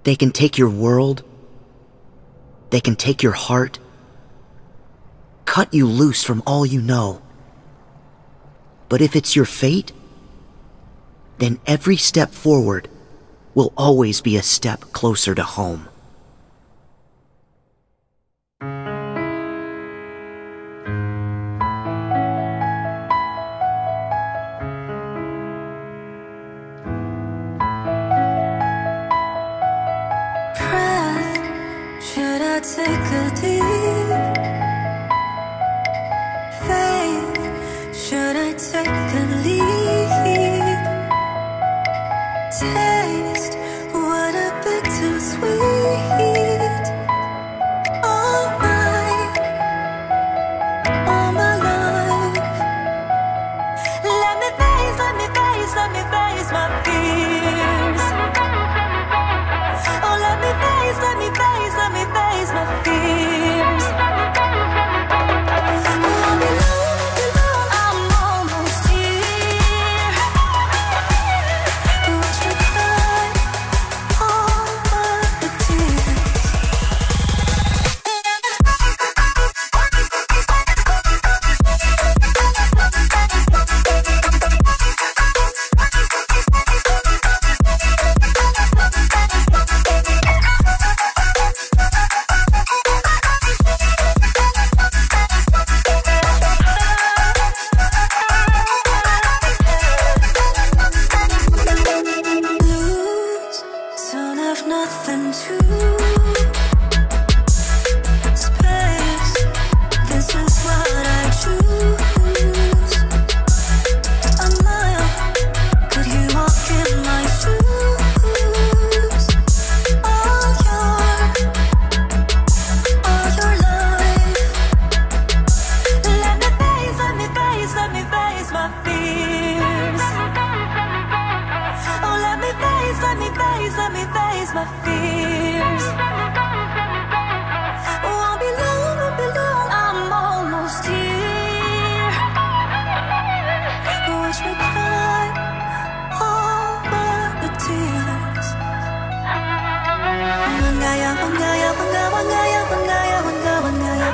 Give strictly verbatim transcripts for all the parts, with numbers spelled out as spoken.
They can take your world. They can take your heart. Cut you loose from all you know. But if it's your fate, then every step forward will always be a step closer to home. Should I take a deep faith? Should I take a leap? Taste what a bit too sweet. All my, all my life. Let me face, let me face, let me face my fears. Oh, let me face, let me face, let me face my fears. Oh, I'm alone, I'm alone, I'm almost here. Watch me cry all my tears. Lose, soon have nothing to space. This is what I choose. A mile, could you walk in my shoes? All your, all your life. Let me face, let me face, let me face my fears. Oh, let me face, let me face, let me face my fears. Oh, I'll be alone, I'll be alone, I'm almost here. Watch me cry all my tears. Wangaya, wangaya, wanga, wangaya, wangaya, wanga, wangaya.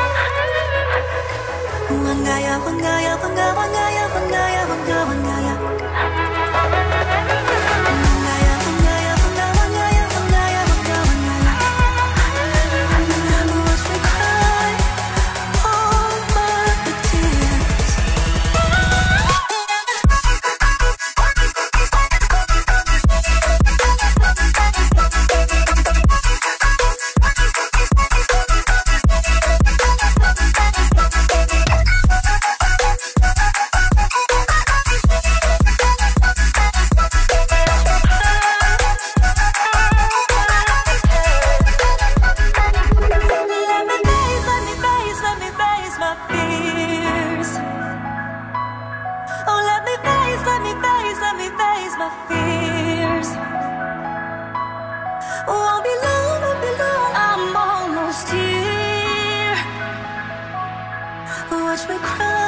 Wangaya, wangaya, wanga, wangaya, wangaya, wanga, wangaya. Wangaya, wangaya, wanga, wangaya, wangaya, wanga, wangaya. Watch me cry all my tears. Let me face, let me face, let me face my fears. Oh, let me face, let me face, let me face my fears. Oh, I'll be alone, I'll be alone, I'm almost here. Watch me cry